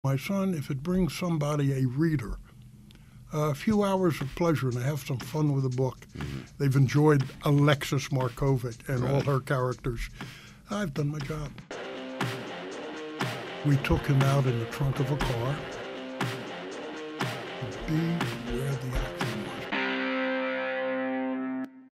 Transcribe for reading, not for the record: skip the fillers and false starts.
My son, if it brings somebody a reader, a few hours of pleasure and they have some fun with a book, they've enjoyed Alexis Markovic and all her characters, I've done my job. We took him out in the trunk of a car.